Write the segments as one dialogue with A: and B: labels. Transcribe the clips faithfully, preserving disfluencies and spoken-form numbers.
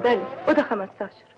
A: اتفضلي، اوضه خمستاشر.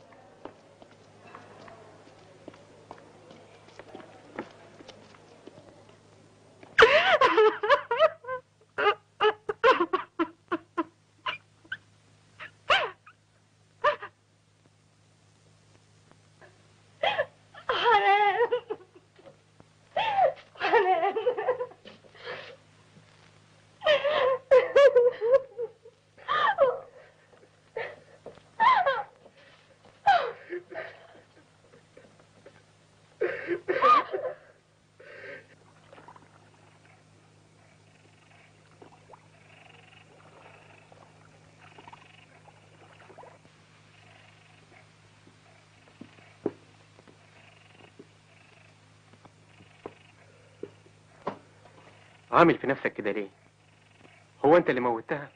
B: عامل في نفسك كده ليه؟ هو انت اللي موتها؟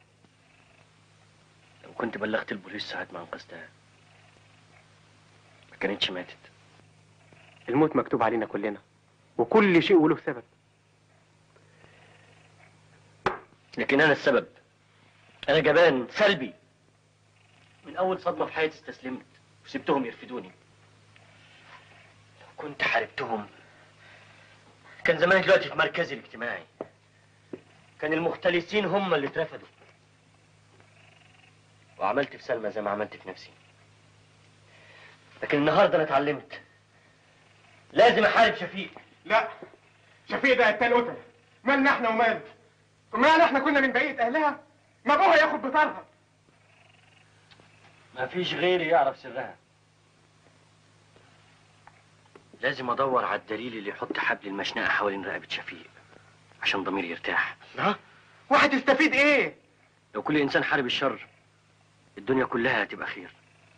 C: لو كنت بلغت البوليس ساعة ما انقذتها ما كانتش ماتت.
B: الموت مكتوب علينا كلنا، وكل شيء وله سبب.
C: لكن انا السبب. انا جبان سلبي. من اول صدمة في حياتي استسلمت وسبتهم يرفدوني. لو كنت حاربتهم كان زماني دلوقتي في مركزي الاجتماعي. كان المختلسين هم اللي اترفدوا. وعملت في سلمى زي ما عملت في نفسي. لكن النهارده انا اتعلمت لازم احارب شفيق.
B: لا، شفيق ده قتال قتله. مالنا احنا وماله؟ ومال احنا كنا من بقيه اهلها؟ ما ابوها ياخد بطارها.
C: ما فيش غيري يعرف سرها. لازم ادور على الدليل اللي يحط حبل المشنقه حوالين رقبه شفيق عشان ضميري يرتاح.
B: ها؟ وهتستفيد ايه؟
C: لو كل انسان حارب الشر الدنيا كلها هتبقى خير.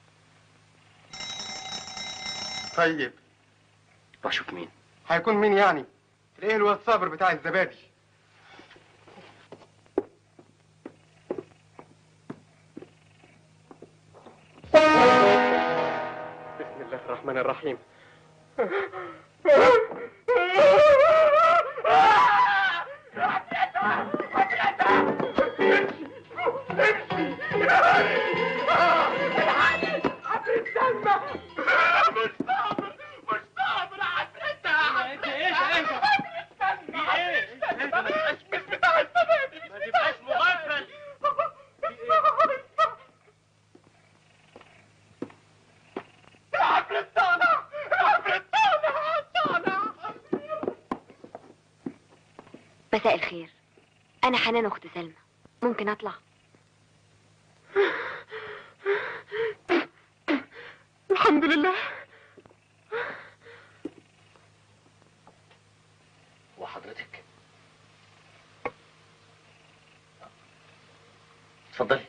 B: طيب
C: روح شوف مين.
B: هيكون مين يعني؟ تلاقيه الواد صابر بتاع الزبادي. بسم الله الرحمن الرحيم.
D: مساء الخير، أنا حنان أخت سلمى، ممكن أطلع؟
B: الحمد لله.
C: وحضرتك اتفضلي.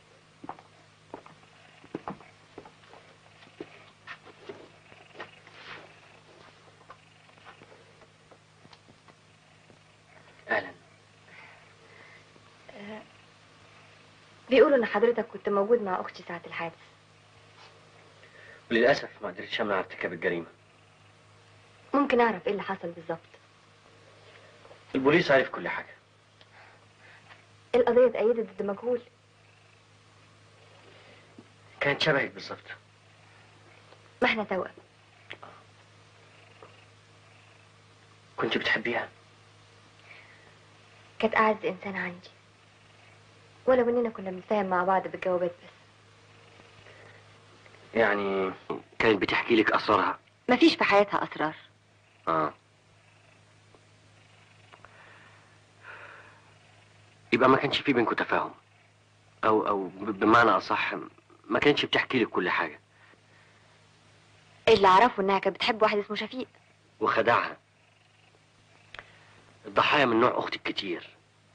C: اهلا.
D: بيقولوا إن حضرتك كنت موجود مع أختي ساعة الحادث.
C: وللاسف ما قدرتش امنع ارتكاب الجريمه.
D: ممكن أعرف إيه اللي حصل بالظبط؟
C: البوليس عارف كل حاجه.
D: القضية اتأيدت ضد مجهول.
C: كانت شبهك بالظبط.
D: ما احنا توأم.
C: كنت بتحبيها؟
D: كانت أعز إنسان عندي، ولو إننا كنا بنتفاهم مع بعض بالجوابات بس.
C: يعني كانت بتحكي لك اسرارها؟
D: مفيش في حياتها أسرار.
C: اه يبقى ما كانش في بينكم تفاهم، او او بمعنى اصح ما كانتش بتحكي لك كل حاجه.
D: اللي أعرفه إنها كانت بتحب واحد اسمه شفيق
C: وخدعها. الضحايا من نوع اختك كتير.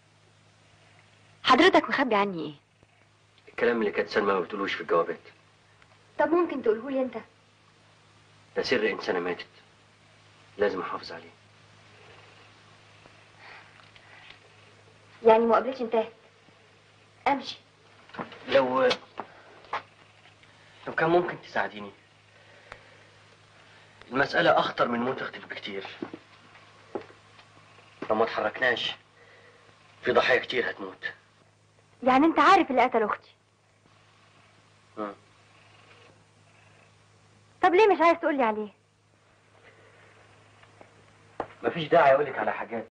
D: حضرتك مخبي عني إيه؟
C: الكلام اللي كانت سلمى ما بتقولوش في الجوابات.
D: طب ممكن تقولهولي أنت؟
C: ده سر انسانه ماتت، لازم احافظ عليه.
D: يعني مقابلتي انتهت، امشي؟
C: لو لو كان ممكن تساعديني. المسألة أخطر من موت أختك بكتير. لو ما اتحركناش في ضحايا كتير هتموت.
D: يعني انت عارف اللي قتل اختي؟
C: مم.
D: طب ليه مش عايز تقولي عليه؟
C: مفيش داعي اقولك على حاجات